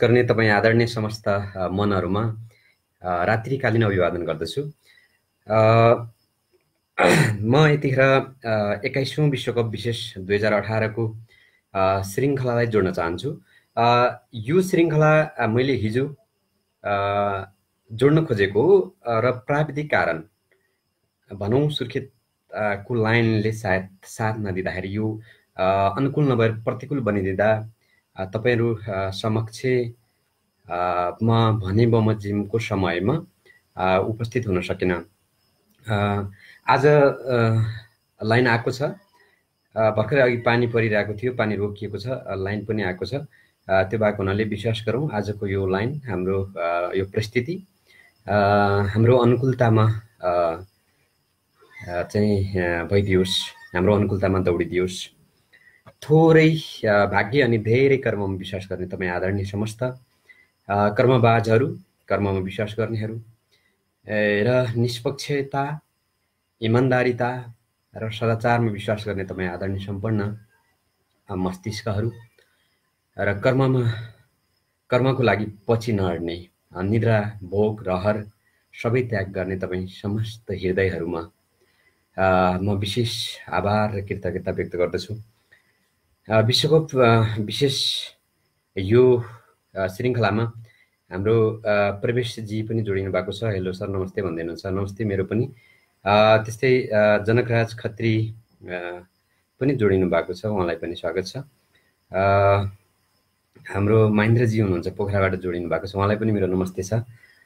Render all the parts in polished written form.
गर्ने तपाईँ आदरणीय समस्त मनहरूमा रात्रिकालीन अभिवादन गर्दछु। म यतिखेर 21औं विश्वकप विशेष 2018 को श्रृङ्खलालाई जोड्न चाहन्छु। यो श्रृङ्खला मैले हिजो जोड्न खोजेको हो र प्राविधिक कारण भनौँ सुर्खेत को लाइनले सायद साथ नदिँदाखेरि यो अनुकूल नभएर प्रतिकूल बनिदिँदा तपाईहरु समक्ष म भने बमोजिमको समयमा उपस्थित हुन सकिन। आज लाइन आएको छ, भर्खरै अघि पानी परिरहेको थियो, पानी रोकिएको छ, लाइन पनि आएको छ। त्यो भएको हुनाले विश्वास गरौँ आजको यो लाइन हाम्रो यो परिस्थिति हाम्रो अनुकूलतामा चाहिँ भइदियोस्, हाम्रो अनुकूलतामा दौडिदियोस्। थोरै भाग्य अनि धेरै कर्ममा विश्वास गर्ने तपाईँ आदरणीय समस्त कर्मबाजहरू, कर्ममा विश्वास गर्नेहरू र निष्पक्षता, इमानदारिता र सदाचारमा विश्वास गर्ने तपाईँ आदरणीय सम्पन्न मस्तिष्कहरू र कर्मको लागि पछि नहट्ने, निद्रा भोग रहर सबै त्याग गर्ने तपाईँ समस्त हृदयहरूमा म विशेष आभार र कृतज्ञता व्यक्त गर्दछु। विश्वकप विशेष यो श्रृङ्खलामा हाम्रो प्रवेशजी पनि जोडिनु भएको छ। हेलो सर, नमस्ते भन्दै हुनुहुन्छ। नमस्ते मेरो पनि। त्यस्तै जनकराज खत्री पनि जोडिनु भएको छ, उहाँलाई पनि स्वागत छ। हाम्रो महेन्द्रजी हुनुहुन्छ पोखराबाट जोडिनु भएको छ, उहाँलाई पनि मेरो नमस्ते छ।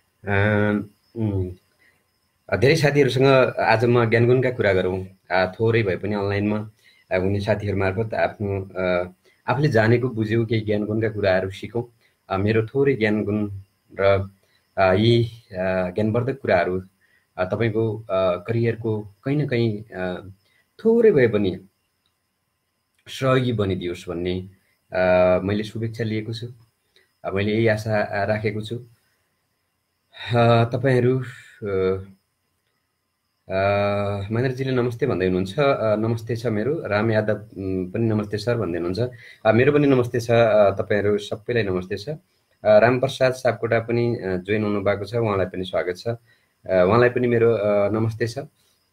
धेरै साथीहरूसँग आज म ज्ञानगुणका कुरा गरौँ, थोरै भए पनि अनलाइनमा हुने साथीहरू मार्फत आफ्नो आफूले जानेको बुझेको केही ज्ञानगुणका कुराहरू सिकौँ। मेरो थोरै ज्ञानगुण र यी ज्ञानवर्धक कुराहरू तपाईको करियरको कहीँ न कहीँ थोरै भए पनि सहयोगी बनिदियोस् भन्ने मैले शुभेच्छा लिएको छु। मैले यही आशा राखेको छु। तपाईहरू महेन्द्रजीले नमस्ते भन्दै हुनुहुन्छ। नमस्ते छ मेरो। राम यादव पनि नमस्ते सर भन्दै हुनुहुन्छ। मेरो पनि नमस्ते छ, तपाईहरू सबैलाई नमस्ते छ। रामप्रसाद सापकोटा पनि जोइन हुनु भएको छ, उहाँलाई पनि स्वागत छ, उहाँलाई पनि मेरो नमस्ते छ।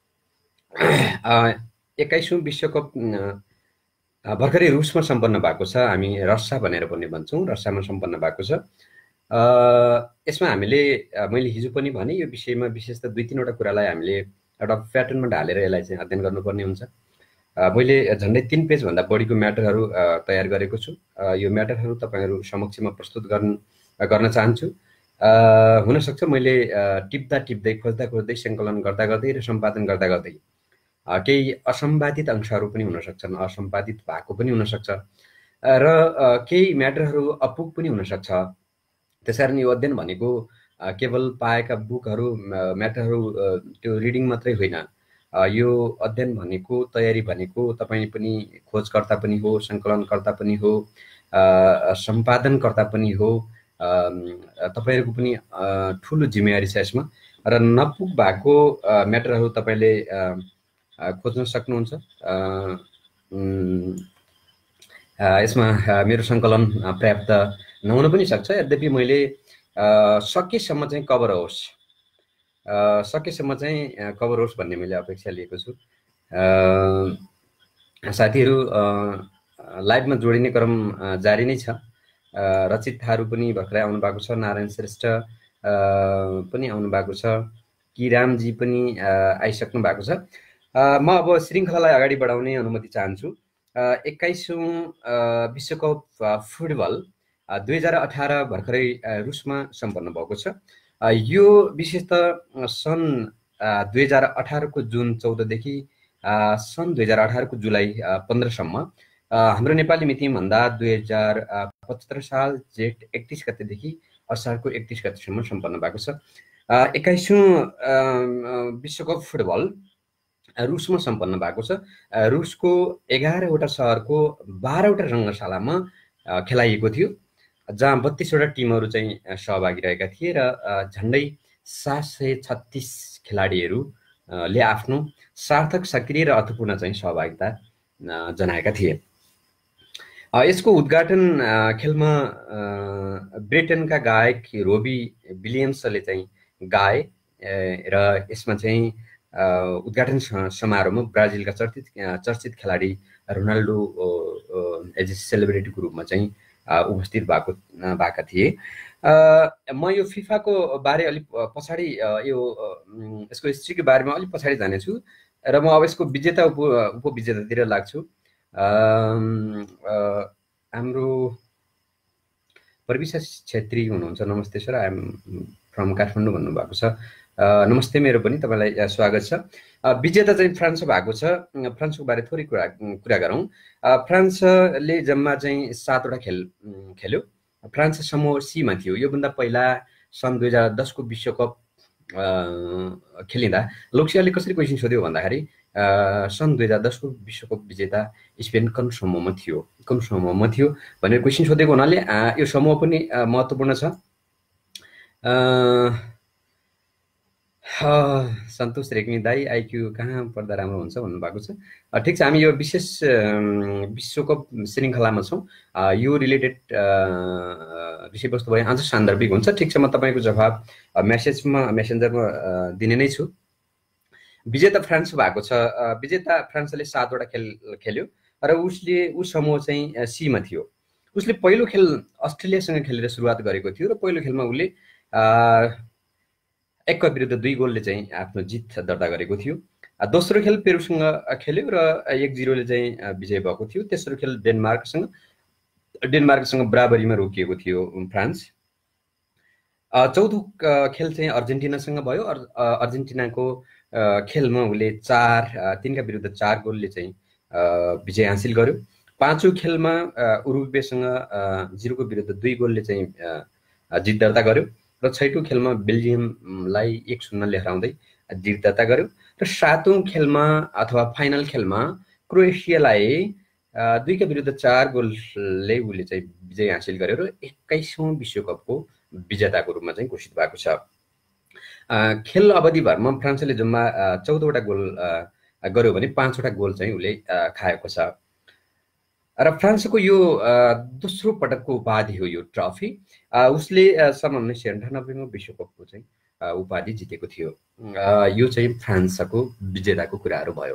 21औं विश्वकप भर्खरै रुसमा सम्पन्न भएको छ। हामी रस्सा भनेर पनि भन्छौँ, रस्सामा सम्पन्न भएको छ। यसमा हामीले मैले हिजो पनि भने यो विषयमा विशेष त 2-3 वटा कुरालाई हामीले एउटा प्याटर्नमा ढालेर यसलाई चाहिँ अध्ययन गर्नुपर्ने हुन्छ। मैले झन्डै 3 पेजभन्दा बढीको म्याटरहरू तयार गरेको छु। यो म्याटरहरू तपाईहरू समक्षमा प्रस्तुत गर्न चाहन्छु। हुनसक्छ मैले टिप्दै खोज्दै सङ्कलन गर्दै र सम्पादन गर्दै केही असम्पादित अंशहरू पनि हुन सक्छन्, असम्पादित भएको पनि हुनसक्छ र केही म्याटरहरू अपुग पनि हुनसक्छ। त्यसकारण यो अध्ययन भनेको केवल पाएका बुकहरू म्याटरहरू त्यो रिडिङ मात्रै होइन। यो अध्ययन भनेको, तयारी भनेको तपाईँ पनि खोजकर्ता पनि हो, सङ्कलनकर्ता पनि हो, सम्पादनकर्ता पनि हो। तपाईहरूको पनि ठुलो जिम्मेवारी छ यसमा र नपुग भएको म्याटरहरू तपाईँले खोज्न सक्नुहुन्छ। यसमा मेरो सङ्कलन पर्याप्त नहुन पनि सक्छ, यद्यपि मैले सकेसम्म चाहिँ कभर होस् भन्ने मैले अपेक्षा लिएको छु। साथीहरू लाइभमा जोडिने क्रम जारी नै छ। रचित थारू पनि भर्खरै आउनु भएको छ, नारायण श्रेष्ठ पनि आउनु भएको छ, किरामजी पनि आइसक्नु भएको छ। म अब श्रृङ्खलालाई अगाडि बढाउने अनुमति चाहन्छु। 21औं विश्वकप फुटबल 2018 भर्खरै रुसमा सम्पन्न भएको छ। यो विशेष त सन् 2018 को जुन 14 देखि सन् 2018 को जुलाई 15 सम्म, हाम्रो नेपाली मितिभन्दा 2075 साल जेठ 31 गतेदेखि असारको 31 गतेसम्म सम्पन्न भएको छ। 21औं विश्वकप फुटबल रुसमा सम्पन्न भएको छ। रुसको 11वटा सहरको 12वटा रङ्गशालामा खेलाइएको थियो, जहाँ 32वटा टिमहरू चाहिँ सहभागी रहेका थिए र झन्डै 736 खेलाडीहरूले आफ्नो सार्थक, सक्रिय र अर्थपूर्ण चाहिँ सहभागिता जनाएका थिए। यसको उद्घाटन खेलमा ब्रिटेनका गायक रोबी विलियम्सले चाहिँ गाए र यसमा चाहिँ उद्घाटन समारोहमा ब्राजिलका चर्चित खेलाडी रोनाल्डो एज ए सेलिब्रिटीको रूपमा चाहिँ उपस्थित भएका थिए। म यो फिफाको बारे अलिक पछाडि यसको हिस्ट्रीको बारेमा अलिक पछाडि जानेछु र म अब यसको विजेता उपविजेतातिर लाग्छु। हाम्रो प्रविशा छेत्री हुनुहुन्छ। नमस्ते sir, I am from Kathmandu भन्नुभएको छ। नमस्ते, मेरो पनि तपाईँलाई स्वागत छ। विजेता चाहिँ फ्रान्स भएको छ। फ्रान्सको बारे थोरै कुरा गरौँ। फ्रान्सले जम्मा चाहिँ 7वटा खेल खेल्यो। फ्रान्स समूह सीमा थियो। योभन्दा पहिला सन् 2010 को विश्वकप खेलिँदा लोकसियाले कसरी क्वेसन सोध्यो भन्दाखेरि सन् 2010 को विश्वकप विजेता स्पेन कुन समूहमा थियो भनेर क्वेसन सोधेको हुनाले यो समूह पनि महत्त्वपूर्ण छ। सन्तोष रेग्मी दाई आइक्यू कहाँ पढ्दा राम्रो हुन्छ भन्नुभएको छ। ठिक छ, हामी यो विशेष विश्वकप श्रृङ्खलामा छौँ। यो रिलेटेड विषयवस्तु भए अझ सान्दर्भिक हुन्छ। ठिक छ, म तपाईँको जवाब मेसेन्जरमा दिने नै छु। विजेता फ्रान्स भएको छ। विजेता फ्रान्सले 7वटा खेल खेल्यो र उस समूह चाहिँ सीमा थियो। उसले पहिलो खेल अस्ट्रेलियासँग खेलेर सुरुवात गरेको थियो र पहिलो खेलमा उसले 1-2 गोलले चाहिँ आफ्नो जित दर्ता गरेको थियो। दोस्रो खेल पेरुसँग खेल्यो र 1-0ले चाहिँ विजय भएको थियो। तेस्रो खेल डेनमार्कसँग बराबरीमा रोकिएको थियो फ्रान्स। चौथो खेल चाहिँ अर्जेन्टिनासँग भयो। अर्जेन्टिनाको खेलमा उसले 3-4 गोलले चाहिँ विजय हासिल गर्यो। पाँचौं खेलमा उरुग्वेसँग 0-2 गोलले चाहिँ जित दर्ता गर्यो र छैटौं खेलमा बेल्जियमलाई 1-0ले हराउँदै जित दर्ता गर्यो र सातौं खेलमा अथवा फाइनल खेलमा क्रोएसियालाई 2-4 गोलले उसले चाहिँ विजय हासिल गर्यो र 21औं विश्वकपको विजेताको रूपमा चाहिँ घोषित भएको छ। खेल अवधिभरमा फ्रान्सले जम्मा 14वटा गोल गर्यो भने 5वटा गोल चाहिँ उसले खाएको छ र फ्रान्सको यो दोस्रो पटकको उपाधि हो यो ट्रफी। उसले सन् 1998 मा विश्वकपको चाहिँ उपाधि जितेको थियो। यो चाहिँ फ्रान्सको विजेताको कुराहरू भयो।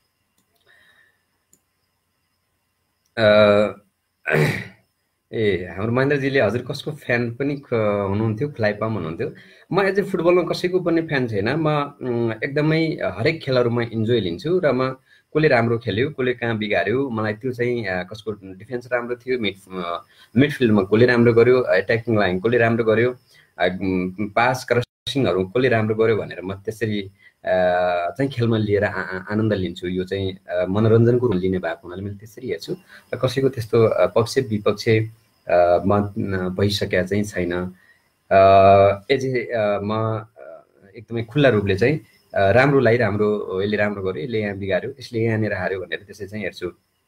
हाम्रो महेन्द्रजीले हजुर कसको फ्यान पनि हुनुहुन्थ्यो? फ्लाइपाम हुनुहुन्थ्यो। म एज ए फुटबलमा कसैको पनि फ्यान छैन। म एकदमै हरेक खेलहरूमा इन्जोय लिन्छु र म कसले राम्रो खेल्यो, कसले कहाँ बिगार्यो, मलाई त्यो चाहिँ कसको डिफेन्स राम्रो थियो, मिडफिल्डमा कसले राम्रो गर्यो, एट्याकिङ लाइन कसले राम्रो गर्यो, पास क्रसिङहरू कसले राम्रो गर्यो भनेर म त्यसरी चाहिँ खेलमा लिएर आनन्द लिन्छु। यो चाहिँ मनोरञ्जनको रूप लिने भएको हुनाले मैले त्यसरी हेर्छु र कसैको त्यस्तो पक्ष विपक्ष भइसकेका चाहिँ छैन। म एकदमै खुल्ला रूपले चाहिँ राम्रोलाई राम्रो, यसले राम्रो गर्यो, यसले यहाँ बिगार्यो, यसले यहाँनिर हार्यो भनेर त्यसै चाहिँ हेर्छु।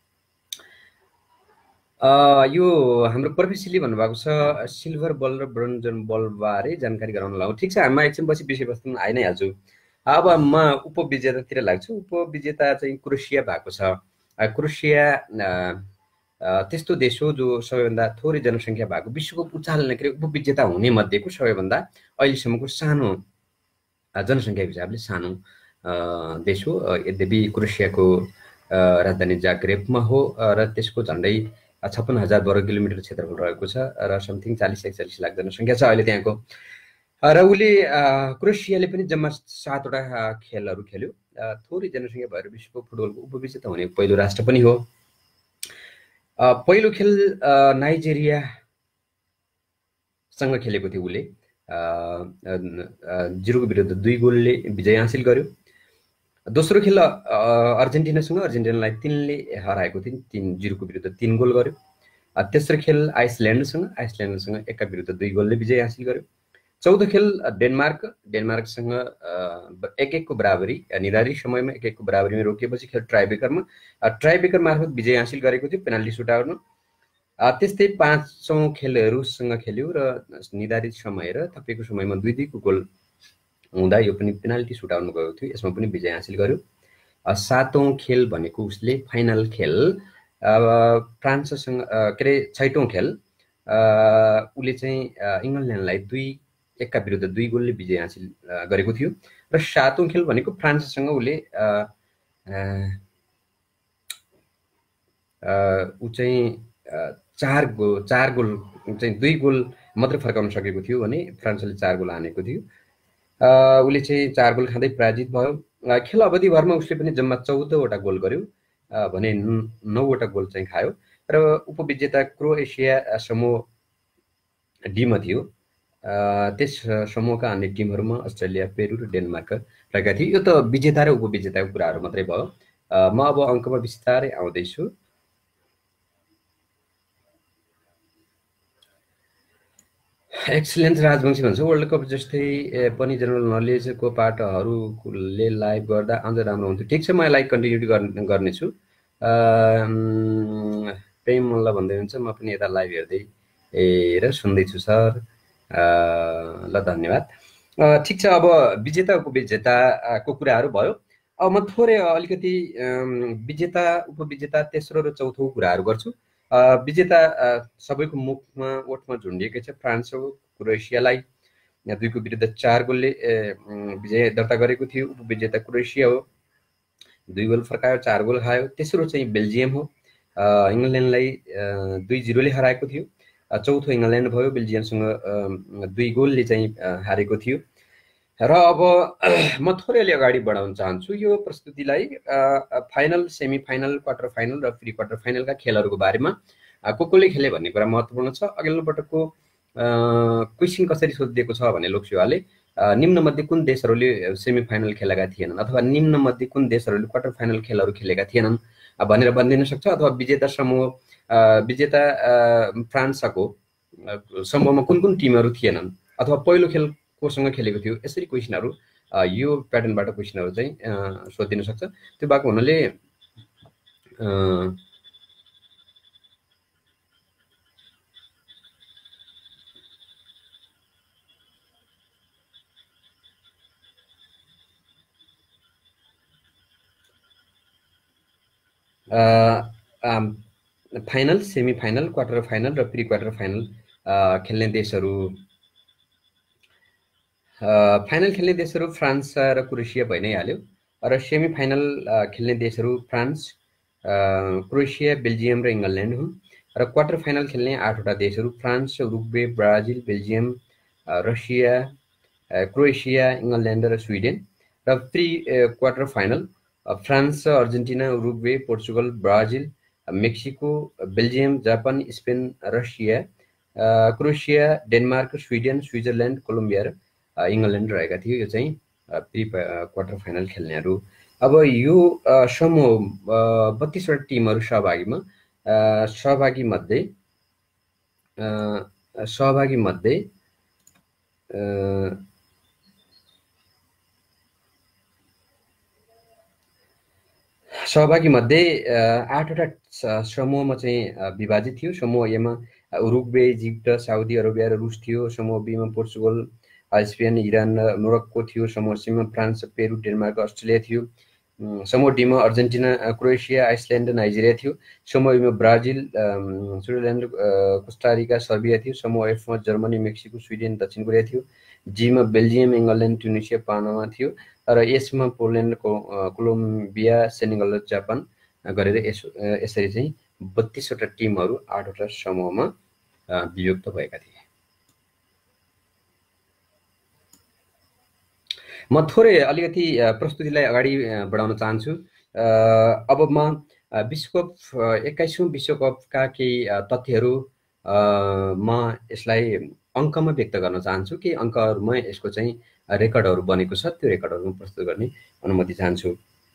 यो हाम्रो प्रवेशीले भन्नुभएको छ सिल्भर बल र ब्रोन्ज बल बारे जानकारी गराउन लाऊ। ठिक छ, हामी एकछिनपछि विषयवस्तुमा आइ नै हाल्छु। अब म उपविजेतातिर लाग्छु। उपविजेता चाहिँ क्रोएसिया भएको छ। क्रोएसिया त्यस्तो देश हो जो सबैभन्दा थोरै जनसङ्ख्या भएको विश्वको उचाल्ने के उपविजेता हुने मध्येको सबैभन्दा अहिलेसम्मको सानो जनसङ्ख्या हिसाबले सानो देश हो। यद्यपि क्रोएसियाको राजधानी जाग्रेबमा हो र त्यसको झन्डै 56,000 वर्ग किलोमिटर क्षेत्रफल रहेको छ र समथिङ 40-41 लाख जनसङ्ख्या छ अहिले त्यहाँको। र उसले क्रोएसियाले पनि जम्मा 7वटा खेलहरू खेल्यो। थोरै जनसङ्ख्या भएर विश्वको फुटबलको उपविजेता हुने पहिलो राष्ट्र पनि हो। पहिलो खेल नाइजेरियासँग खेलेको थियो। उसले 0-2 गोलले विजय हासिल गर्यो। दोस्रो खेल अर्जेन्टिनासँग, अर्जेन्टिनालाई 3ले हराएको थियो, 0-3 गोल गर्यो। तेस्रो खेल आइसल्यान्डसँग 1-2 गोलले विजय हासिल गर्यो। चौथो खेल डेनमार्कसँग 1-1 को बराबरी, निर्धारित समयमा 1-1 को बराबरीमा रोकिएपछि खेल ट्राइब्रेकर मार्फत विजय हासिल गरेको थियो पेनाल्टी सुटआउटमा। त्यस्तै 5औं खेलहरूसँग खेल्यो र निर्धारित समय र थपिएको समयमा 2-2 को गोल हुँदा यो पनि पेनाल्टी सुटआउटमा गएको थियो, यसमा पनि विजय हासिल गर्यो। 7औं खेल भनेको उसले फाइनल खेल फ्रान्ससँग के अरे 6औं खेल उसले चाहिँ इङ्ग्ल्यान्डलाई 2-1 विरुद्ध 2 गोलले विजय हासिल गरेको थियो र 7औं खेल भनेको फ्रान्ससँग उसले ऊ चाहिँ 4 गोल चाहिँ 2 गोल मात्रै फर्काउन सकेको थियो भने फ्रान्सले 4 गोल हानेको थियो। उसले चाहिँ 4 गोल खाँदै पराजित भयो। खेल अवधिभरमा उसले पनि जम्मा 14वटा गोल गर्यो भने 9वटा गोल चाहिँ खायो र उपविजेता क्रोएसिया समूह डीमा थियो। त्यस समूहका अन्य टिमहरूमा अस्ट्रेलिया, पेरु र डेनमार्क रहेका थिए। यो त विजेता र उपविजेताको कुराहरू मात्रै भयो। म अब अङ्कमा बिस्तारै आउँदैछु। एक्सिलेन्ट राजवंशी भन्छ वर्ल्ड कप जस्तै पनि जनरल नलेजको पाटहरूले लाइभ गर्दा अझ राम्रो हुन्थ्यो। ठिक छ, म यसलाई कन्टिन्यू गर्नेछु। प्रेम मल्ल भन्दै हुन्छ म पनि यता लाइभ हेर्दै र सुन्दैछु सर। ल धन्यवाद। ठिक छ, अब विजेता उपविजेताको कुराहरू भयो। अब म थोरै अलिकति विजेता उपविजेता तेस्रो र चौथो कुराहरू गर्छु। विजेता सबैको मुखमा ओठमा झुन्डिएकै छ। फ्रान्स हो क्रोएसियालाई 2 विरुद्ध 4 गोलले विजय दर्ता गरेको थियो। उपविजेता क्रोएसिया हो, 2 गोल फर्कायो, 4 गोल खायो। तेस्रो चाहिँ बेल्जियम हो, इङ्ग्ल्यान्डलाई 2-0ले हराएको थियो। चौथो इङ्ग्ल्यान्ड भयो, बेल्जियमसँग 2 गोलले चाहिँ हारेको थियो। र अब म थोरै अलि अगाडि बढाउन चाहन्छु यो प्रस्तुतिलाई final, semi final, quarter final र प्री क्वार्टर फाइनलका खेलहरूको बारेमा कसले खेले भन्ने कुरा महत्त्वपूर्ण छ। अघिल्लो पटकको क्वेसन कसरी सोधिएको छ भने लोकसेवाले निम्नमध्ये कुन देशहरूले सेमी फाइनल खेलेका थिएनन् अथवा निम्नमध्ये कुन देशहरूले क्वार्टर फाइनल खेलहरू खेलेका थिएनन् भनेर भनिदिन सक्छ। अथवा विजेता समूह विजेता फ्रान्सको समूहमा कुन कुन टिमहरू थिएनन् अथवा पहिलो खेल कोसँग खेलेको थियो। यसरी क्वेसनहरू यो प्याटर्नबाट क्वेसनहरू चाहिँ सोधिन सक्छ। त्यो भएको हुनाले final, semi final, quarter final र प्री क्वार्टर फाइनल खेल्ने देशहरू, फाइनल खेल्ने देशहरू फ्रान्स र क्रोएसिया भइ नै हाल्यो। र सेमी फाइनल खेल्ने देशहरू फ्रान्स, क्रोएसिया, बेल्जियम र इङ्ग्ल्यान्ड हुन्। र क्वार्टर फाइनल खेल्ने 8वटा देशहरू France, Uruguay, Brazil, Belgium, Russia, Croatia, England र स्विडेन। र pre quarter final France, Argentina, Uruguay, Portugal, Brazil, Mexico, Belgium, Japan, Spain, Russia, Croatia, Denmark, Sweden, Switzerland, Colombia र England रहेका थियो। यो चाहिँ प्री क्वार्टर फाइनल खेल्नेहरू। अब यो समूह 32वटा टिमहरू सहभागी मध्ये 8वटा समूहमा चाहिँ विभाजित थियो। समूह एमा उरुग्वे, इजिप्ट, साउदी अरेबिया र रुस थियो। समूह बीमा पोर्चुगल, स्पेन, इरान र मोरक्को थियो। समूह सीमा फ्रान्स, पेरु, डेनमार्क, अस्ट्रेलिया थियो। समूह डीमा अर्जेन्टिना, क्रोएसिया, आइसल्यान्ड, नाइजेरिया थियो। समूह ईमा ब्राजिल, स्विजरल्यान्ड, कोस्टारिका, सर्बिया थियो। समूह एफमा जर्मनी, मेक्सिको, स्विडेन, दक्षिण कोरिया थियो। जीमा बेल्जियम, इङ्ग्ल्यान्ड, ट्युनिसिया, पानामा थियो। र यसमा पोल्यान्ड, कोलम्बिया, सेनेगल र जापान गरेर यसरी चाहिँ 32वटा टिमहरू 8वटा समूहमा विभक्त भएका थिए। म थोरै अलिकति प्रस्तुतिलाई अगाडि बढाउन चाहन्छु। अब म विश्वकप 21औं विश्वकपका केही तथ्यहरू म यसलाई अङ्कमा व्यक्त गर्न चाहन्छु। केही अङ्कहरूमा यसको चाहिँ रेकर्डहरू बनेको छ, त्यो रेकर्डहरू प्रस्तुत गर्ने अनुमति चाहन्छु।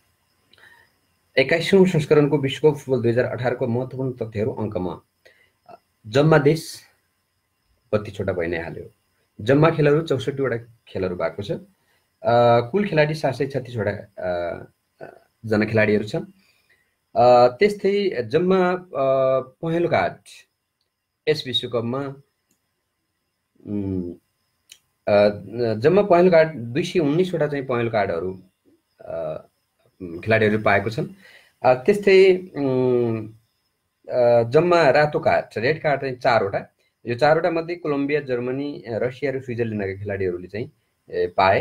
21औं संस्करणको विश्वकप फुटबल 2018को महत्त्वपूर्ण तथ्यहरू अङ्कमा। जम्मा देश 32वटा भइ नै हाल्यो। जम्मा खेलहरू 64वटा खेलहरू भएको छ। कुल खेलाडी 736वटा जना खेलाडीहरू छन्। त्यस्तै जम्मा पहेँलो कार्ड यस विश्वकपमा जम्मा पहेँलो कार्ड 219वटा चाहिँ पहेँलो कार्डहरू खेलाडीहरू पाएको छन्। त्यस्तै जम्मा रातो कार्ड रेड कार्ड चाहिँ 4वटा, यो 4वटा मध्ये कोलम्बिया, जर्मनी, रसिया र स्विजरल्यान्डका खेलाडीहरूले चाहिँ पाए।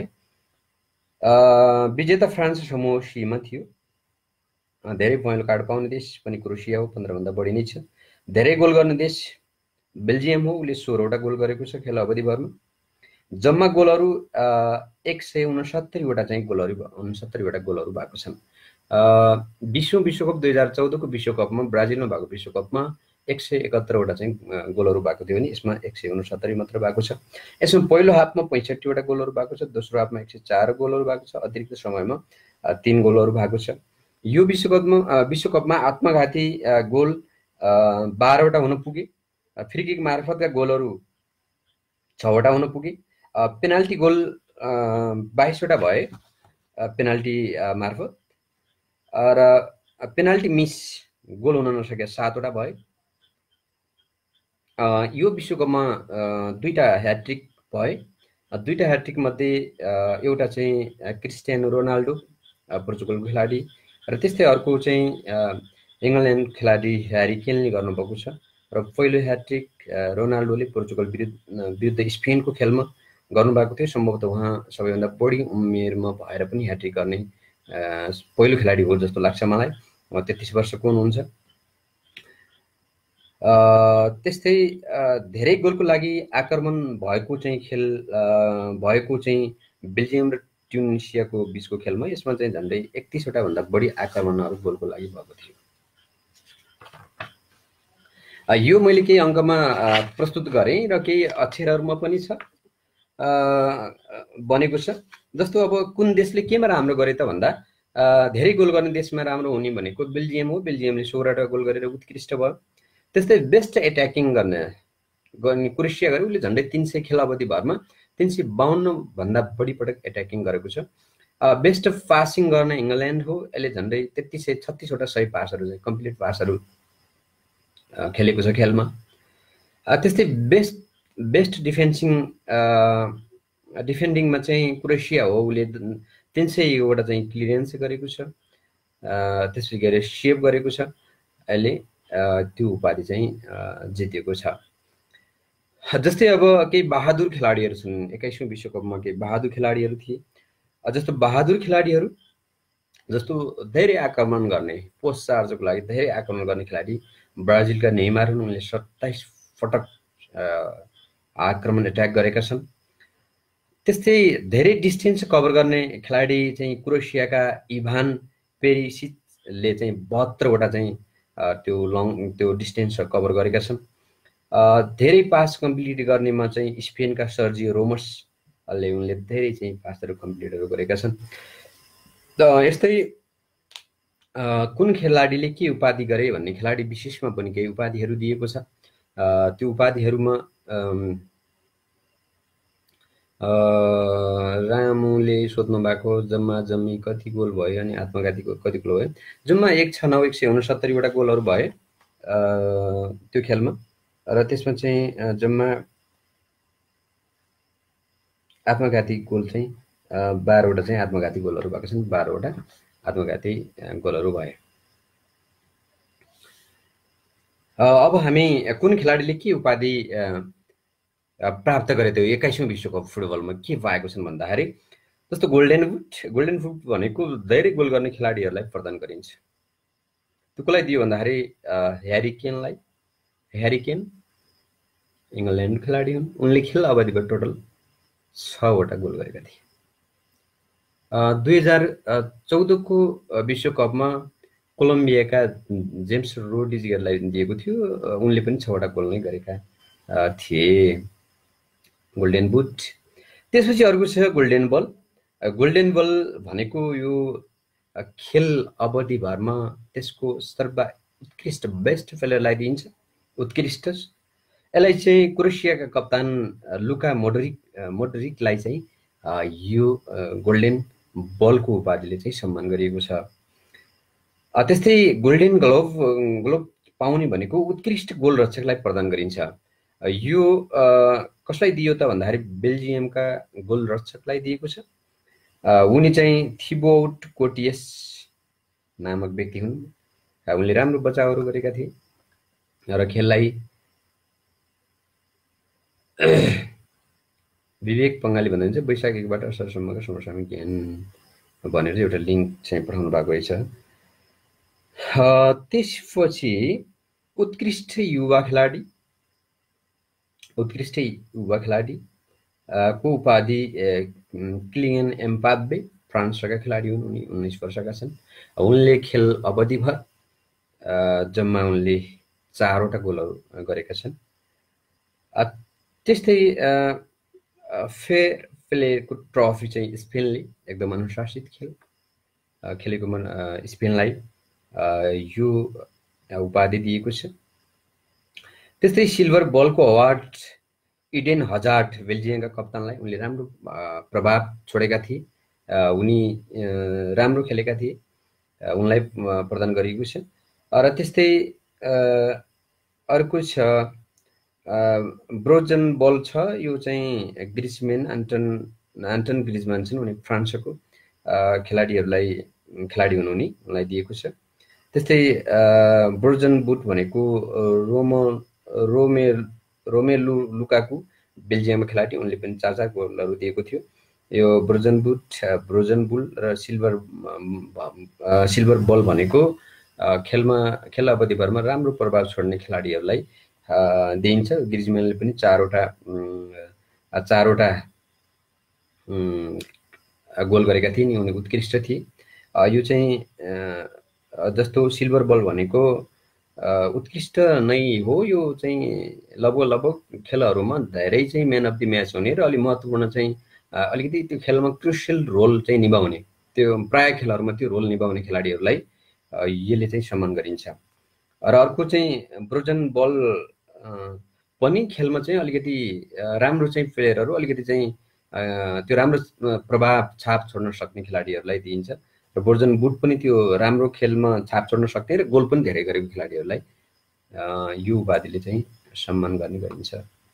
विजेता फ्रान्स समूह सी मा थियो। धेरै पहेँलो कार्ड पाउने देश पनि क्रोएसिया हो, 15 भन्दा बढी नै छ। धेरै गोल गर्ने देश बेल्जियम हो, उसले 16वटा गोल गरेको छ खेल अवधिभरमा। जम्मा गोलहरू 169 वटा चाहिँ गोलहरू 69 वटा गोलहरू भएको छन्। विश्वकप 2014 को विश्वकपमा ब्राजिलमा भएको विश्वकपमा 171 वटा चाहिँ गोलहरू भएको थियो भने यसमा 169 मात्र भएको छ। यसमा पहिलो हाफमा 65 वटा गोलहरू भएको छ, दोस्रो हाफमा 104 गोलहरू भएको छ, अतिरिक्त समयमा 3 गोलहरू भएको छ। यो विश्वकपमा आत्मघाती गोल 12 वटा हुन पुगे। फ्री किक मार्फतका गोलहरू 6 वटा हुन पुगे। पेनाल्टी गोल 22 वटा भए पेनाल्टी मार्फत, र पेनाल्टी मिस गोल हुन नसके 7 वटा भए। यो विश्वकपमा 2टा ह्याट्रिक भए। 2टा ह्याट्रिक मध्ये एउटा चाहिँ क्रिस्टियानो रोनाल्डो पोर्चुगलको खेलाडी, र त्यस्तै अर्को चाहिँ इङ्ग्ल्यान्ड खेलाडी ह्यारी केनले गर्नुभएको छ। र पहिलो ह्याट्रिक रोनाल्डोले पोर्चुगल विरुद्ध स्पेनको खेलमा गर्नुभएको थियो। सम्भवतः उहाँ सबैभन्दा बढी उमेरमा भएर पनि ह्याट्रिक गर्ने पहिलो खेलाडी हो जस्तो लाग्छ मलाई। 33 वर्षको हुनुहुन्छ। त्यस्तै धेरै गोलको लागि आक्रमण भएको चाहिँ खेल भएको चाहिँ बेल्जियम र ट्युनिसियाको बीचको खेलमा, यसमा चाहिँ झन्डै 31 वटा भन्दा बढी आक्रमणहरू गोलको लागि भएको थियो। यो मैले केही अङ्कमा प्रस्तुत गरेँ र केही अक्षरहरूमा पनि छ बनेको छ। जस्तो अब कुन देशले केमा राम्रो गरे त भन्दा धेरै गोल गर्ने देशमा राम्रो हुने भनेको बेल्जियम हो। बेल्जियमले 16वटा गोल गरेर उत्कृष्ट भयो। त्यस्तै बेस्ट एट्याकिङ गर्ने क्रोएसिया गरे, उसले झन्डै 300 खेल अवधिभरमा 352 भन्दा बढी पटक एट्याकिङ गरेको छ। बेस्ट पासिङ गर्ने इङ्ग्ल्यान्ड हो, यसले झन्डै 36 वटा सही पासहरू चाहिँ कम्प्लिट पासहरू खेलेको छ खेलमा। त्यस्तै बेस्ट डिफेन्डिङमा चाहिँ क्रोएसिया हो, उसले 300 वटा चाहिँ क्लियरेन्स गरेको छ, त्यसै गरी सेभ गरेको छ। अहिले त्यो उपाधि चाहिँ जितेको छ। जस्तै अब केही बहादुर खेलाडीहरू छन्। 21औं विश्वकपमा केही बहादुर खेलाडीहरू थिए। जस्तो बहादुर खेलाडीहरू जस्तो धेरै आक्रमण गर्ने, पोस्ट चार्जको लागि धेरै आक्रमण गर्ने खेलाडी ब्राजिलका नेइमार हुन्। उनले 27 पटक आक्रमण एट्याक गरेका छन्। त्यस्तै धेरै डिस्टेन्स कभर गर्ने खेलाडी चाहिँ क्रोएसियाका इभान पेरिसिचले चाहिँ 72 वटा चाहिँ त्यो डिस्टेन्स कभर गरेका छन्। धेरै पास कम्प्लिट गर्नेमा चाहिँ स्पेनका सर्जियो रोमसले उनले धेरै चाहिँ पासहरू कम्प्लिटहरू गरेका छन्। त यस्तै कुन खेलाडीले के उपाधि गरे भन्ने खेलाडी विशेषमा पनि केही उपाधिहरू दिएको छ। त्यो उपाधिहरूमा रामुले सोध्नु भएको जम्मा जम्मी कति गोल भयो अनि आत्मघातीको कति गोल भयो। जम्मा 169 वटा गोलहरू भए त्यो खेलमा, र त्यसमा चाहिँ जम्मा आत्मघाती गोल चाहिँ 12 वटा चाहिँ आत्मघाती गोलहरू भएको छन्। 12 वटा आत्मघाती गोलहरू भए। अब हामी कुन खेलाडीले के उपाधि प्राप्त गरे त्यो 21औं विश्वकप फुटबलमा के पाएको छन् भन्दाखेरि, जस्तो गोल्डन बुट भनेको धेरै गोल गर्ने खेलाडीहरूलाई प्रदान गरिन्छ। त्यो कसलाई दियो भन्दाखेरि ह्यारी केन इङ्ग्ल्यान्ड खेलाडी हुन्। उनले खेल अवधिको टोटल 6 वटा गोल गरेका थिए। 2014 को विश्वकपमा कोलम्बियाका जेम्स रोड्रिगेजलाई दिएको थियो। उनले पनि 6 वटा गोल नै गरेका थिए। Golden boot. त्यसपछि अर्को छ गोल्डन बल। गोल्डन बल भनेको यो खेल अवधिभरमा त्यसको सर्वोत्कृष्ट बेस्ट प्लेयरलाई दिइन्छ, उत्कृष्ट। यसलाई चाहिँ क्रोएसियाका कप्तान लुका मोड्रिकलाई चाहिँ यो गोल्डन बलको उपाधिले चाहिँ सम्मान गरिएको छ। त्यस्तै गोल्डन ग्लोभ पाउने भनेको उत्कृष्ट गोलरक्षकलाई प्रदान गरिन्छ। यो कसलाई दियो त भन्दाखेरि बेल्जियमका गोलरक्षकलाई दिएको छ। उनी चाहिँ थिबोट कोटियस नामक व्यक्ति हुन्। उनले राम्रो बचावहरू गरेका थिए। र खेललाई विवेक पङ्गाली भन्नुहुन्छ वैशाख 1 बाट असारसम्मको समसामयिक ज्ञान भनेर एउटा लिङ्क चाहिँ पठाउनु भएको रहेछ। त्यसपछि उत्कृष्ट युवा खेलाडी को उपाधि किलियन एम्बाप्पे फ्रान्सका खेलाडी हुन्। उनी 19 वर्षका छन्। उनले खेल अवधिभर जम्मा उनले 4 वटा गोलहरू गरेका छन्। त्यस्तै फेयर प्लेको ट्रफी चाहिँ स्पेनले एकदम अनुशासित खेलेको स्पेनलाई यो उपाधि दिएको छ। त्यस्तै सिल्भर बलको अवार्ड इडेन हजार्ड बेल्जियमका कप्तानलाई उनले राम्रो प्रभाव छोडेका थिए, उनी राम्रो खेलेका थिए, उनलाई प्रदान गरिएको छ। र त्यस्तै अर्को छ ब्रोजन बल छ, यो चाहिँ ग्रिजमेन एन्टन ग्रिजमान छन्, उनी फ्रान्सको खेलाडी हुन्, उनलाई दिएको छ। त्यस्तै ब्रोजन बुट भनेको रोमेलु लुकाकु बेल्जियमको खेलाडी, उनले पनि 4 गोलहरू दिएको थियो। यो ब्रोजन बुल र सिल्भर बल भनेको खेल अवधिभरमा राम्रो प्रभाव छोड्ने खेलाडीहरूलाई दिइन्छ। ग्रिजमेनले पनि 4 वटा गोल गरेका थिए नि, उनी उत्कृष्ट थिए। यो चाहिँ जस्तो सिल्भर बल भनेको उत्कृष्ट नै हो, यो चाहिँ लगभग खेलहरूमा धेरै चाहिँ म्यान अफ द म्याच हुने र अलि महत्त्वपूर्ण चाहिँ अलिकति त्यो खेलमा क्रुसियल रोल चाहिँ निभाउने, त्यो प्राय खेलहरूमा त्यो रोल निभाउने खेलाडीहरूलाई यसले चाहिँ सम्मान गरिन्छ। र अर्को चाहिँ ब्रोजन बल पनि खेलमा चाहिँ अलिकति राम्रो चाहिँ प्लेयरहरू, अलिकति चाहिँ त्यो राम्रो प्रभाव छाप छोड्न सक्ने खेलाडीहरूलाई दिइन्छ। र ब्रोजन बुट पनि त्यो राम्रो खेलमा छाप छोड्न सक्ने र गोल पनि धेरै गरेको खेलाडीहरूलाई यो उपाधिले चाहिँ सम्मान गर्ने गरिन्छ।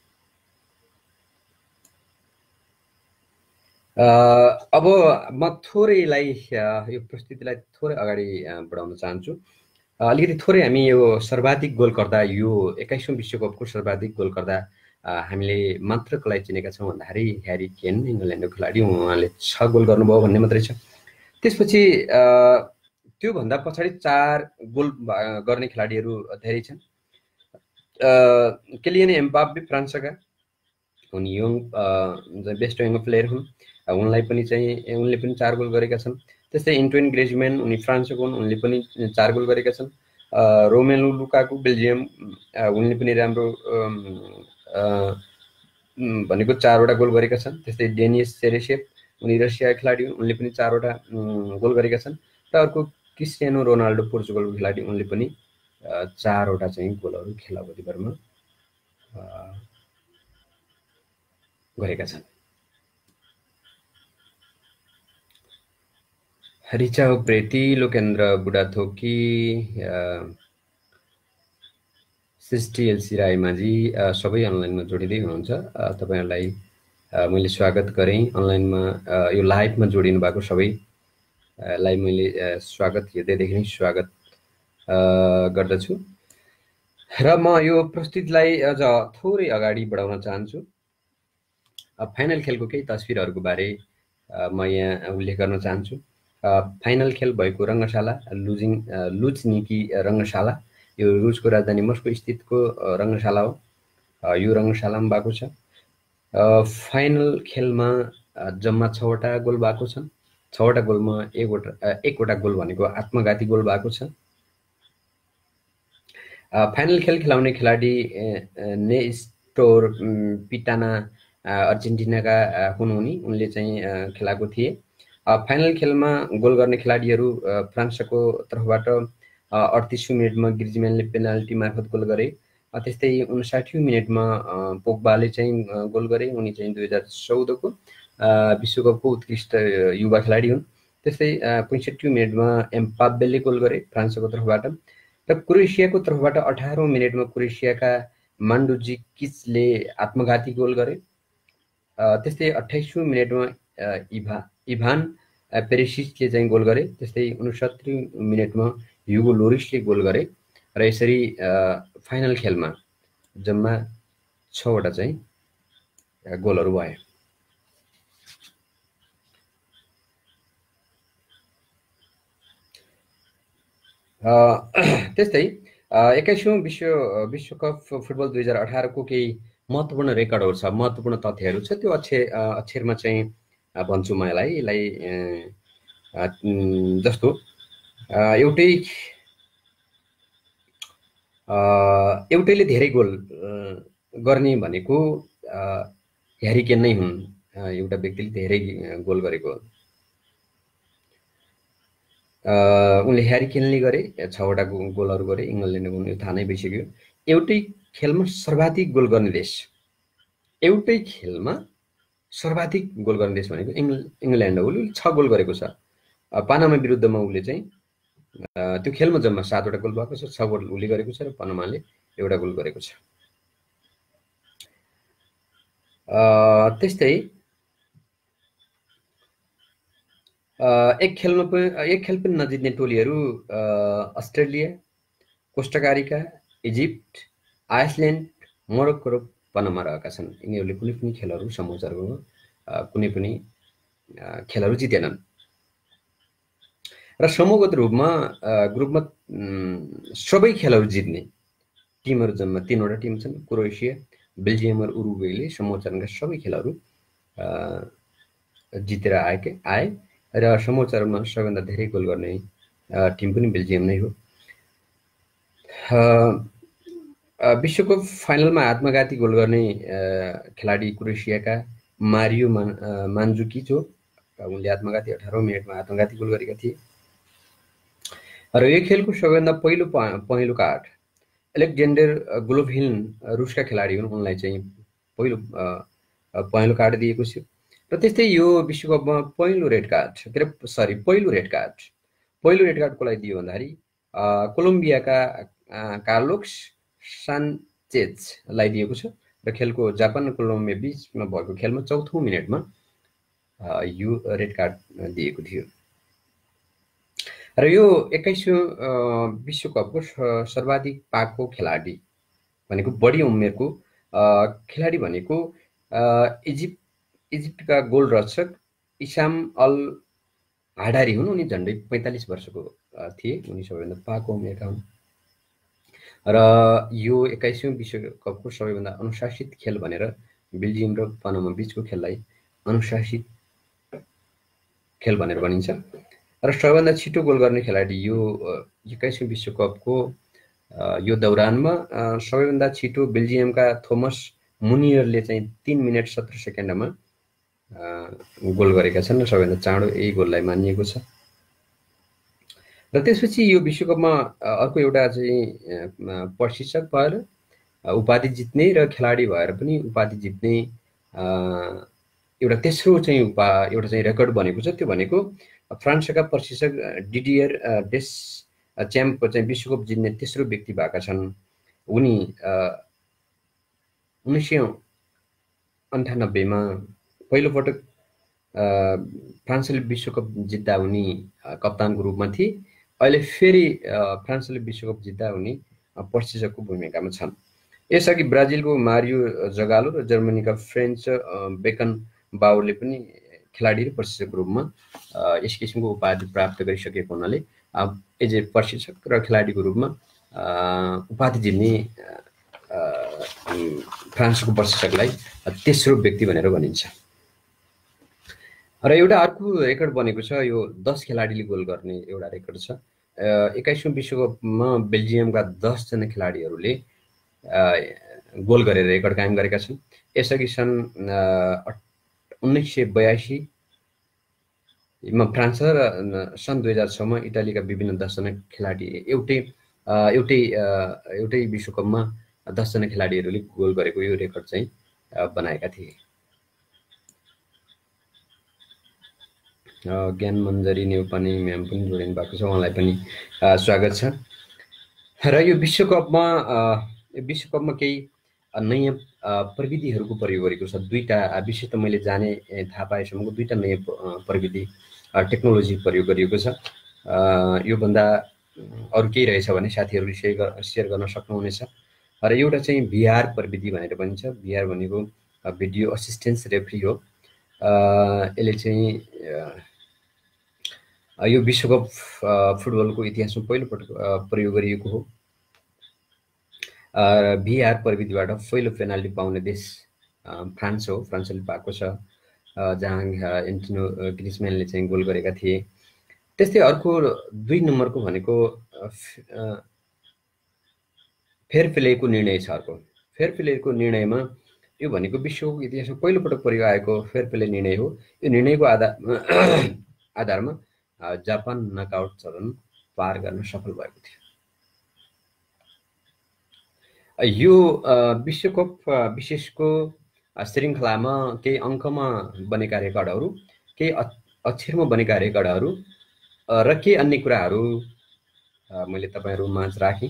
अब म थोरैलाई यो प्रस्तुतिलाई थोरै अगाडि बढाउन चाहन्छु। अलिकति थोरै हामी यो सर्वाधिक गोलकर्ता, यो 21औं विश्वकपको सर्वाधिक गोलकर्ता हामीले मात्र कसलाई चिनेका छौँ भन्दाखेरि ह्यारी केन, इङ्ग्ल्यान्डको खेलाडी, उहाँले 6 गोल गर्नुभयो भन्ने मात्रै छ। त्यसपछि त्योभन्दा पछाडि 4 गोल गर्ने खेलाडीहरू धेरै छन्। किलियन एम्बाप्पे फ्रान्सका हुन्, यङ बेस्ट यङ प्लेयर हुन्, उनले पनि 4 गोल गरेका छन्। त्यस्तै एन्टोइन ग्रिजमेन, उनी फ्रान्सको हुन्, उनले पनि 4 गोल गरेका छन्। रोमेलु लुकाकु बेल्जियम, उनले पनि राम्रो भनेको 4 वटा गोल गरेका छन्। त्यस्तै डेनिस सेरेसेभ, उनी रसियाका खेलाडी हुन्, उनले पनि 4 वटा गोल गरेका छन्। र अर्को क्रिस्टियानो रोनाल्डो पोर्चुगलको खेलाडी, उनले पनि 4 वटा चाहिँ गोलहरू खेल अवधिभरमा गरेका छन्। रिचा उप्रेती, लोकेन्द्र बुढाथोकी, सृष्टि एलसी राईमाझी सबै अनलाइनमा जोडिँदै हुनुहुन्छ। तपाईँहरूलाई मैले स्वागत गरेँ। अनलाइनमा यो लाइभमा जोडिनु भएको सबैलाई मैले स्वागत, हृदयदेखि नै स्वागत गर्दछु। र म यो प्रस्तुतिलाई अझ थोरै अगाडि बढाउन चाहन्छु। फाइनल खेलको केही तस्विरहरूको बारे म यहाँ उल्लेख गर्न चाहन्छु। फाइनल खेल भएको रङ्गशाला लुझनिकी रङ्गशाला, यो रुसको राजधानी मस्को स्थितको रङ्गशाला हो। यो रङ्गशालामा भएको छ। फाइनल खेलमा जम्मा 6 वटा गोल भएको छन्। 6 वटा गोलमा 1 वटा गोल भनेको आत्मघाती गोल भएको छ। फाइनल खेल खेलाउने खेलाडी नेस्टोर पिटाना अर्जेन्टिनाका हुन्, उनले चाहिँ खेलाएको थिए। फाइनल खेलमा गोल गर्ने खेलाडीहरू फ्रान्सको तर्फबाट 38औं मिनेटमा ग्रिजमेनले पेनाल्टी मार्फत गोल गरे। त्यस्तै 59औं मिनेटमा पोग्बाले चाहिँ गोल गरे, उनी चाहिँ 2014को विश्वकपको उत्कृष्ट युवा खेलाडी हुन्। त्यस्तै 65औं मिनेटमा एम्बाप्पेले गोल गरे फ्रान्सको तर्फबाट। र क्रोएसियाको तर्फबाट 18औं मिनेटमा क्रोएसियाका मान्डुजिकिचले आत्मघाती गोल गरे। त्यस्तै 28औं मिनेटमा इभान पेरिसिचले चाहिँ गोल गरे। त्यस्तै 69औं मिनेटमा ह्युगो लोरिसले गोल गरे। र यसरी फाइनल खेलमा जम्मा 6 वटा चाहिँ गोलहरू भए। त्यस्तै 21औं विश्वकप फुटबल 2018 को केही महत्त्वपूर्ण रेकर्डहरू छ, महत्त्वपूर्ण तथ्यहरू छ। त्यो अक्षरमा चाहिँ भन्छु म यसलाई जस्तो एउटैले धेरै गोल गर्ने भनेको ह्यारी केन नै हुन्। एउटा व्यक्तिले धेरै गोल गरेको, उनले ह्यारी केनले गरे 6 वटा गोलहरू गरे, इङ्ग्ल्यान्डले उनले थाहा नै भइसक्यो। एउटै खेलमा सर्वाधिक गोल गर्ने देश, एउटै खेलमा सर्वाधिक गोल गर्ने देश भनेको इङ्ग्ल्यान्ड हो। उसले 6 गोल गरेको छ। पानामा विरुद्धमा उसले चाहिँ त्यो खेलमा जम्मा 7 वटा गोल भएको छ, 6 गोल उसले गरेको छ र पनामाले एउटा गोल गरेको छ। त्यस्तै एक खेल पनि नजित्ने टोलीहरू Australia, Costa Rica, Egypt, Iceland, Morocco र पनामा रहेका छन्। यिनीहरूले कुनै पनि खेलहरू समूहहरूको कुनै पनि खेलहरू जितेनन्। र समूहगत रूपमा ग्रुपमा सबै खेलहरू जित्ने टिमहरू जम्मा 3 वटा टिम छन्। क्रोएसिया, बेल्जियम र उरुग्वेले समूह चरणका सबै खेलहरू जितेर आए र समूह चरणमा सबैभन्दा धेरै गोल गर्ने टिम पनि बेल्जियम नै हो। विश्वकप फाइनलमा आत्मघाती गोल गर्ने खेलाडी क्रोएसियाका मारियो मान्जुकिच हो। उनले आत्मघाती 18औं मिनेटमा आत्मघाती गोल गरेका थिए। र यो खेलको सबैभन्दा पहिलो कार्ड एलेक्जेन्डर गोलोभिन रुसका खेलाडी हुन्, उनलाई चाहिँ पहिलो कार्ड दिएको थियो। र त्यस्तै यो विश्वकपमा पहिलो रेड कार्ड कसलाई दियो भन्दाखेरि कोलम्बियाका कार्लोस सान्चेजलाई दिएको छ। र खेलको जापान र कोलम्बिया बीचमा भएको खेलमा 4औं मिनेटमा यो रेड कार्ड दिएको थियो। र यो 21औं विश्वकपको सर्वाधिक पाएको खेलाडी भनेको बढी उमेरको खेलाडी भनेको इजिप्टका गोलरक्षक इसाम अल हाडारी हुन्। उनी झन्डै 45 वर्षको थिए। उनी सबैभन्दा पाएको उमेरका हुन्। र यो 21औं विश्वकपको सबैभन्दा अनुशासित खेल भनेर बेल्जियम र पनामा बीचको खेललाई अनुशासित खेल भनेर भनिन्छ। र सबैभन्दा छिटो गोल गर्ने खेलाडी यो 21औं विश्वकपको यो दौरानमा सबैभन्दा छिटो बेल्जियमका थोमस मुनियरले चाहिँ 3 मिनेट 17 सेकेन्डमा गोल गरेका छन्। र सबैभन्दा चाँडो यही गोललाई मानिएको छ। र त्यसपछि यो विश्वकपमा अर्को एउटा चाहिँ प्रशिक्षक भएर उपाधि जित्ने र खेलाडी भएर पनि उपाधि जित्ने एउटा तेस्रो चाहिँ एउटा चाहिँ रेकर्ड बनेको छ। त्यो भनेको फ्रान्सका प्रशिक्षक डिडियर डेस च्याम्पको चाहिँ विश्वकप जित्ने तेस्रो व्यक्ति भएका छन्। उनी 1998 मा पहिलोपटक फ्रान्सले विश्वकप जित्दा उनी कप्तानको रूपमा थिए। अहिले फेरि फ्रान्सले विश्वकप जित्दा उनी प्रशिक्षकको भूमिकामा छन्। यसअघि ब्राजिलको मारियो जगालो र जर्मनीका फ्रेन्च बेकन बाउरले पनि खेलाडी र प्रशिक्षकको रूपमा यस किसिमको उपाधि प्राप्त गरिसकेको हुनाले एज ए प्रशिक्षक र खेलाडीको रूपमा उपाधि जित्ने फ्रान्सको प्रशिक्षकलाई तेस्रो व्यक्ति भनेर भनिन्छ। र एउटा अर्को रेकर्ड बनेको छ। यो 10 खेलाडीले गोल गर्ने एउटा रेकर्ड छ। 21औं विश्वकपमा बेल्जियमका 10 जना खेलाडीहरूले गोल गरेर रेकर्ड कायम गरेका छन्। यसअघि सन् 1982 मा फ्रान्स र सन् 2006 मा इटालीका विभिन्न 10 जना खेलाडी एउटै विश्वकपमा 10 जना खेलाडीहरूले गोल गरेको यो रेकर्ड चाहिँ बनाएका थिए। ज्ञान मञ्जरी नेउपाने म्याम पनि जोडिनु भएको छ, उहाँलाई पनि स्वागत छ। र यो विश्वकपमा केही नयाँ प्रविधिहरूको प्रयोग गरेको छ। दुईटा विशेष त मैले थाहा पाएसम्मको दुईटा नयाँ प्रविधि टेक्नोलोजी प्रयोग गरिएको छ। योभन्दा अरू केही रहेछ भने साथीहरूले सेयर गर्न सक्नुहुनेछ। र एउटा चाहिँ भिआर प्रविधि भनेर भनिन्छ। भिआर भनेको भिडियो असिस्टेन्स रेफ्री हो। यसले चाहिँ यो विश्वकप फुटबलको इतिहासमा पहिलोपटक प्रयोग गरिएको हो। भिआर प्रविधिबाट पहिलो पेनाल्टी पाउने देश फ्रान्स हो। फ्रान्सले पाएको छ, जहाँ एन्टिनो ग्रिजम्यानले चाहिँ गोल गरेका थिए। त्यस्तै अर्को 2 नम्बरको भनेको फेयर प्लेको निर्णय छ। अर्को फेयर प्लेको निर्णयमा यो भनेको विश्वको इतिहासमा पहिलोपटक प्रयोग आएको फेयर प्ले निर्णय हो। यो निर्णयको आधारमा जापान नकआउट चरण पार गर्न सफल भएको थियो। यो विश्वकप विशेषको श्रृङ्खलामा केही अङ्कमा बनेका रेकर्डहरू, केही अक्षरमा बनेका रेकर्डहरू र केही अन्य कुराहरू मैले तपाईँहरू माझ राखेँ।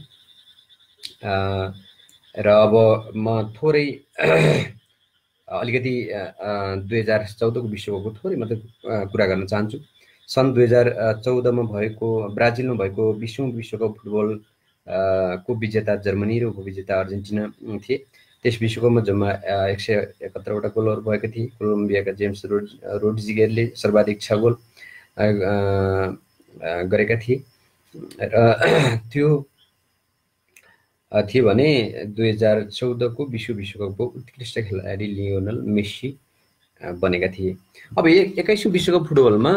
र अब म थोरै अलिकति 2014 को विश्वकपको थोरै मात्रै कुरा गर्न चाहन्छु। सन् 2014 मा भएको ब्राजिलमा भएको 20औं विश्वकप फुटबल को विजेता जर्मनी र उपविजेता अर्जेन्टिना थिए। त्यस विश्वकपमा जम्मा 171 वटा गोलहरू भएका थिए। कोलम्बियाका जेम्स रोड्रिगेजले सर्वाधिक 6 गोल गरेका थिए। र त्यो थियो भने 2014 को विश्वकपको उत्कृष्ट खेलाडी लियोनल मेस्सी बनेका थिए। अब 21औं विश्वकप फुटबलमा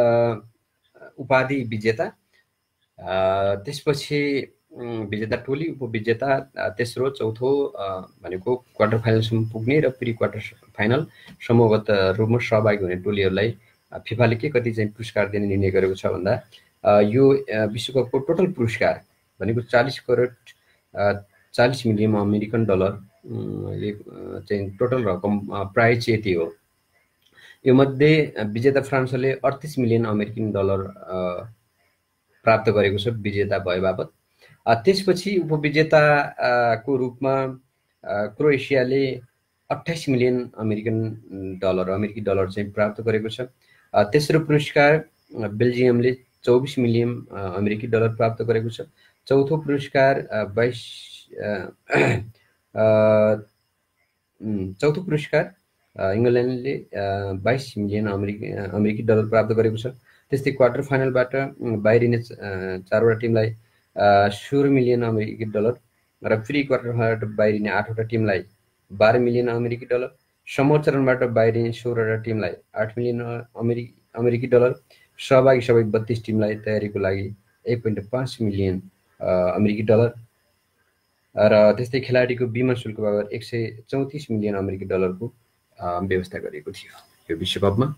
उपाधि विजेता, त्यसपछि विजेता टोली, उपविजेता, तेस्रो चौथो भनेको क्वार्टर फाइनलसम्म पुग्ने र प्री क्वार्टर फाइनल समूहगत रूपमा सहभागी हुने टोलीहरूलाई फिफाले के कति चाहिँ पुरस्कार दिने निर्णय गरेको छ भन्दा यो विश्वकपको टोटल पुरस्कार भनेको 40 मिलियन अमेरिकन डलर चाहिँ टोटल रकम प्राइज यति हो। यो मध्ये विजेता फ्रान्सले 38 मिलियन अमेरिकन डलर प्राप्त गरेको छ विजेता भए बापत। त्यसपछि उपविजेताको रूपमा क्रोएसियाले 28 मिलियन अमेरिकी डलर चाहिँ प्राप्त गरेको छ। तेस्रो पुरस्कार बेल्जियमले 24 मिलियन अमेरिकी डलर प्राप्त गरेको छ। चौथो पुरस्कार इङ्ग्ल्यान्डले 22 मिलियन अमेरिकी डलर प्राप्त गरेको छ। त्यस्तै क्वार्टर फाइनलबाट बाहिरिने 4 वटा टिमलाई 16 मिलियन अमेरिकी डलर र प्री क्वार्टर फाइनलबाट बाहिरिने 8 वटा टिमलाई 12 मिलियन अमेरिकी डलर, समूह चरणबाट बाहिरिने 16 वटा टिमलाई 8 मिलियन अमेरिकी डलर, सहभागी सबै 32 टिमलाई तयारीको लागि 1.5 मिलियन अमेरिकी डलर र त्यस्तै खेलाडीको बिमा शुल्क बराबर 134 मिलियन अमेरिकी डलरको व्यवस्था गरिएको थियो यो विश्वकपमा।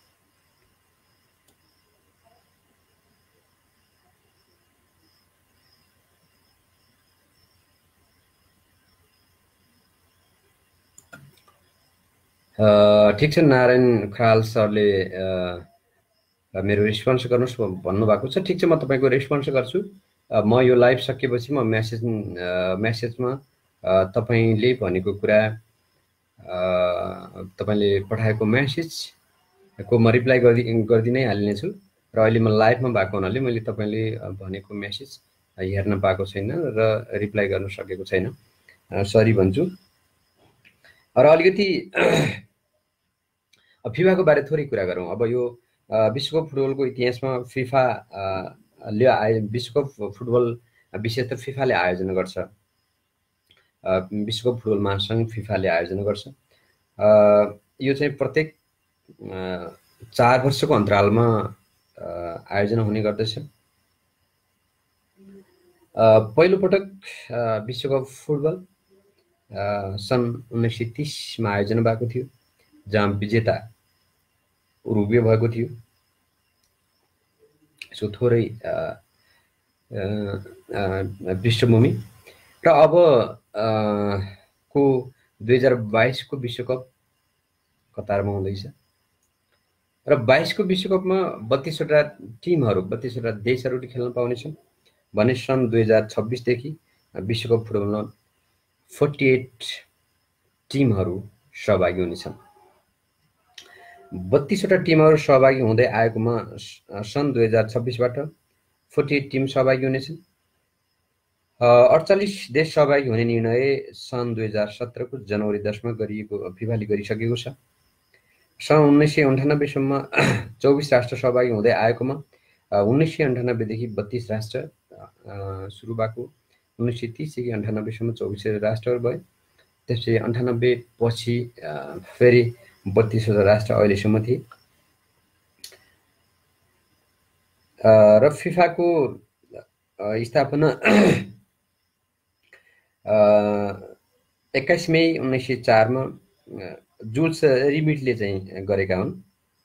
ठिक छ, नारायण खराल सरले मेरो रेस्पोन्स गर्नुहोस् भन्नुभएको छ। ठिक छ, म तपाईँको रेस्पोन्स गर्छु। म यो लाइभ सकेपछि म मेसेजमा तपाईँले भनेको कुरा, तपाईँले पठाएको मेसेजको म रिप्लाई गरिदिनै हाल्नेछु। र अहिले म लाइभमा भएको हुनाले मैले तपाईँले भनेको मेसेज हेर्न पाएको छैन र रिप्लाई गर्न सकेको छैन, सरी भन्छु। र अलिकति फिफाको बारे थोरै कुरा गरौँ। अब यो विश्वकप फुटबलको इतिहासमा विश्वकप फुटबल विशेष त फिफाले आयोजना गर्छ। विश्वकप फुटबल महासङ्घ फिफाले आयोजना गर्छ। यो चाहिँ प्रत्येक 4 वर्षको अन्तरालमा आयोजना हुने गर्दछ। पहिलोपटक विश्वकप फुटबल सन् 1930 मा आयोजना भएको थियो, जहाँ विजेता उरुग्वे भएको थियो। यसो थोरै पृष्ठभूमि। र अब को 2022 को विश्वकप कतारमा हुँदैछ र 22 को विश्वकपमा 32 वटा टिमहरू, 32 वटा देशहरूले खेल्न पाउनेछन् भने सन् 2026 देखि विश्वकप फुटबलमा 48 टिमहरू सहभागी हुनेछन्। 32 वटा टिमहरू सहभागी हुँदै आएकोमा सन् 2026 बाट 48 टिम सहभागी हुनेछन्। 48 देश सहभागी हुने निर्णय सन् 2017 को जनवरी 10 मा गरिएको फिफाले गरिसकेको छ। सन् 1998 सम्म 24 राष्ट्र सहभागी हुँदै आएकोमा 1998 देखि 32 राष्ट्र सुरु भएको। 1930 देखि 98 सम्म 24 राष्ट्रहरू भए। त्यसपछि 98 पछि फेरि 32 राष्ट्र अहिलेसम्म थिए। र फिफाको स्थापना 21 मई 1904 मा जुल्स रिमिटले चाहिँ गरेका हुन्।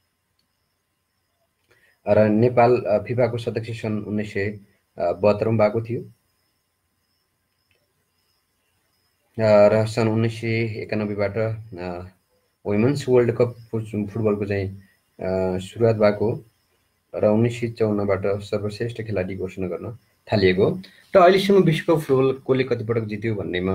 र नेपाल फिफाको सदस्य सन् 1972 मा भएको थियो। र सन् 1991 बाट वुमेन्स वर्ल्ड कप फुटबलको चाहिँ सुरुवात भएको र 1954 बाट सर्वश्रेष्ठ खेलाडी घोषणा गर्न थालिएको। र अहिलेसम्म विश्वकप फुटबल कसले कतिपटक जित्यो भन्नेमा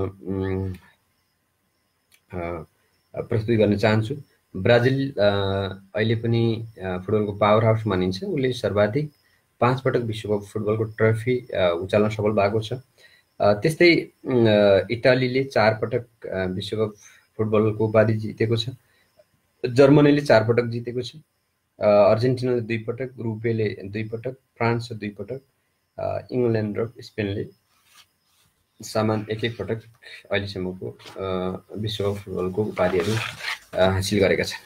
प्रस्तुति गर्न चाहन्छु। ब्राजिल अहिले पनि फुटबलको पावर हाउस मानिन्छ। उसले सर्वाधिक 5 पटक विश्वकप फुटबलको ट्रफी उचाल्न सफल भएको छ। त्यस्तै इटालीले 4 पटक विश्वकप फुटबलको उपाधि जितेको छ। जर्मनीले 4 पटक जितेको छ। अर्जेन्टिनाले 2 पटक, उरुग्वेले 2 पटक, फ्रान्स 2 पटक, इङ्ल्यान्ड र स्पेनले समान 1-1 पटक अहिलेसम्मको विश्वकप फुटबलको उपाधिहरू हासिल गरेका छन्।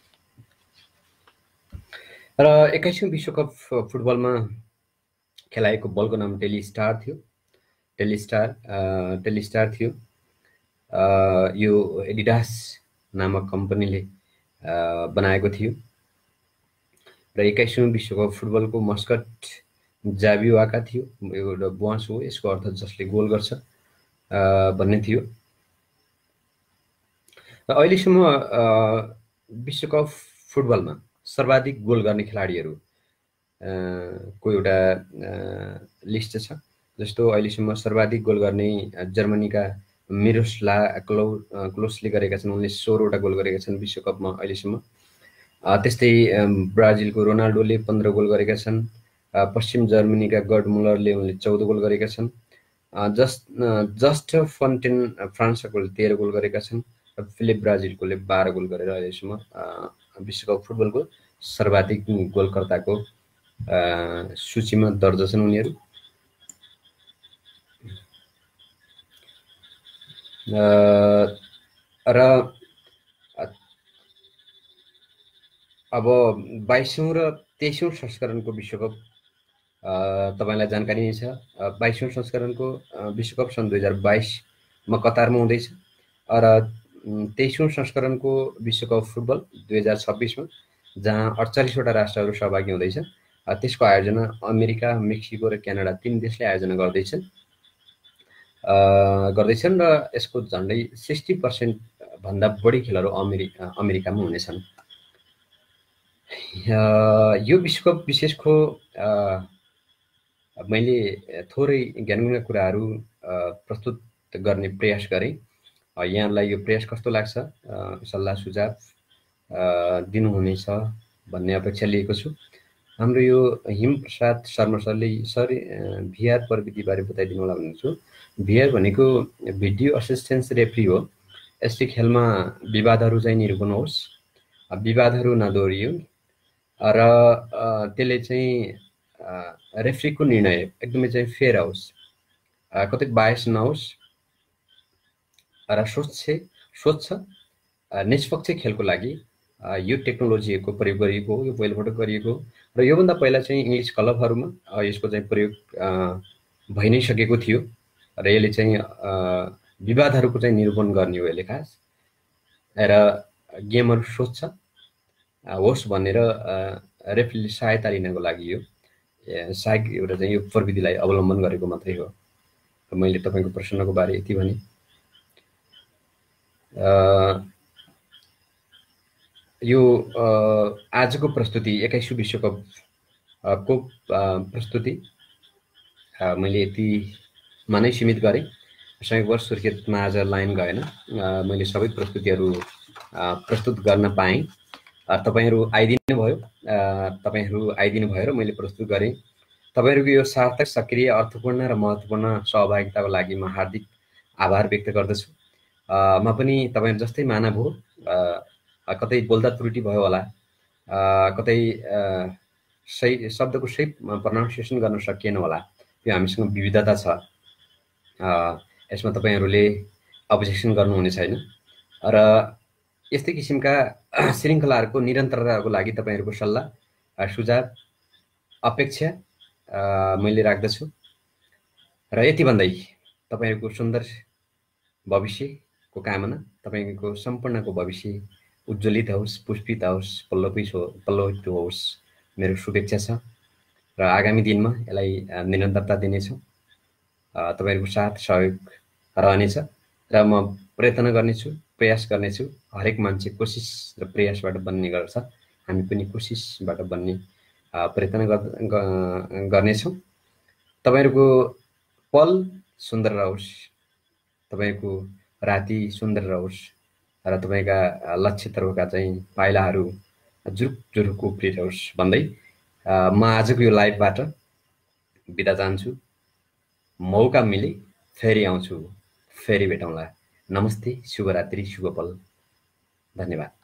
र 21औं विश्वकप फुटबलमा खेलाएको बलको नाम टेलिस्टार थियो। टेलिस्टार थियो। यो एडिडास नामक कम्पनीले बनाएको थियो। र 21औं विश्वकप फुटबलको मस्कट जाबिवाका थियो। यो एउटा बुवास हो, यसको अर्थ जसले गोल गर्छ भन्ने थियो। र अहिलेसम्म विश्वकप फुटबलमा सर्वाधिक गोल गर्ने खेलाडीहरू को एउटा लिस्ट छ। जस्तो अहिलेसम्म सर्वाधिक गोल गर्ने जर्मनीका मिरोस्लाव क्लोसले गरेका छन्। उनले 16 वटा गोल गरेका छन् विश्वकपमा अहिलेसम्म। त्यस्तै ब्राजिलको रोनाल्डोले 15 गोल गरेका छन्। पश्चिम जर्मनीका गर्ड मुलरले उनले 14 गोल गरेका छन्। जस्ट फन्टेन फ्रान्सकोले 13 गोल गरेका छन्। र फिलिप ब्राजिलकोले 12 गोल गरेर अहिलेसम्म विश्वकप फुटबलको सर्वाधिक गोलकर्ताको सूचीमा दर्ज छन् उनीहरू। र अब 22औं र 23औं संस्करणको विश्वकप तपाईलाई जानकारी नै छ। 22औं संस्करणको विश्वकप सन् 2022 मा कतारमा हुँदैछ। र 23औं संस्करणको विश्वकप फुटबल 2026 मा जहाँ 48 वटा राष्ट्रहरू सहभागी हुँदैछ। त्यसको आयोजना अमेरिका, मेक्सिको र क्यानाडा 3 देशले आयोजना गर्दैछन् र यसको झन्डै 60% भन्दा बढी खेलहरू अमेरिकामा हुनेछन्। यो विश्वकप विशेषको मैले थोरै ज्ञानगुणा कुराहरू प्रस्तुत गर्ने प्रयास गरेँ। यहाँलाई यो प्रयास कस्तो लाग्छ, सल्लाह सुझाव दिनुहुनेछ भन्ने अपेक्षा लिएको छु। हाम्रो यो हिमप्रसाद शर्मा सरले भिआर प्रविधिबारे बताइदिनु होला भन्ने छु। भिआर भनेको भिडियो असिस्टेन्स रेफ्री हो। यसले खेलमा विवादहरू चाहिँ निरूपण होस्, विवादहरू नदोहोरियो र त्यसले चाहिँ रेफ्रीको निर्णय एकदमै चाहिँ फेयर होस्, कतै बायस नहोस् र स्वच्छ निष्पक्ष खेलको लागि यो टेक्नोलोजीको प्रयोग गरिएको हो। यो पहिलोपटक गरिएको हो र योभन्दा पहिला चाहिँ इङ्ग्लिस क्लबहरूमा यसको चाहिँ प्रयोग भइ नै सकेको थियो र यसले चाहिँ विवादहरूको चाहिँ निरूपण गर्ने हो यसले खास। र गेमहरू स्वच्छ होस् भनेर रेफ्रीले सहायता लिनको लागि यो एउटा चाहिँ यो प्रविधिलाई अवलम्बन गरेको मात्रै हो। र मैले तपाईको प्रश्नको बारे यति भने। यो आजको प्रस्तुति 21औं विश्वकपको प्रस्तुति मैले यतिमा नै सीमित गरेँ। संयोगवश सुर्खेतमा आज लाइन गएन, मैले सबै प्रस्तुतिहरू प्रस्तुत गर्न पाएँ। तपाईँहरू आइदिनु भयो र मैले प्रस्तुत गरेँ। तपाईहरुको यो सार्थक, सक्रिय, अर्थपूर्ण र महत्त्वपूर्ण सहभागिताको लागि म हार्दिक आभार व्यक्त गर्दछु। म पनि तपाईहरु जस्तै मानव हो, कतै बोल्दा त्रुटि भयो होला, कतै सही शब्दको सही प्रोनाउन्सिएसन गर्न सकिएन होला, यो हामीसँग विविधता छ। यसमा तपाईहरुले अब्जेक्सन गर्नुहुने छैन र यस्तै किसिमका श्रृङ्खलाहरूको निरन्तरताको लागि तपाईहरुको सल्लाह, सुझाव, अपेक्षा मैले राख्दछु र यति भन्दै तपाईहरुको सुन्दर भविष्यको कामना, तपाईको सम्पूर्णको भविष्य उज्जवलित होस्, पुष्पित होस्, पल्लवित होस्, मेरो शुभेच्छा छ र आगामी दिनमा यसलाई निरन्तरता दिनेछु। तपाईहरुको साथ सहयोग रहनेछ र म प्रयत्न गर्नेछु, प्रयास गर्नेछु। हरेक मान्छे कोसिस र प्रयासबाट बन्ने गर्छ, हामी पनि कोसिसबाट बन्ने प्रयत्न गर्नेछौँ। तपाईहरुको पल सुन्दर रहोस्, तपाईको राति सुन्दर रहोस् र तपाईका लक्ष्यतर्फका चाहिँ पाइलाहरू जुरुक जुरुक उफ्रिरहोस् भन्दै म आजको यो लाइभबाट बिदा चाहन्छु। मौका मिले फेरि आउँछु, फेरि भेटौँला। नमस्ते, शुभरात्रि, शुभ पल। धन्यवाद।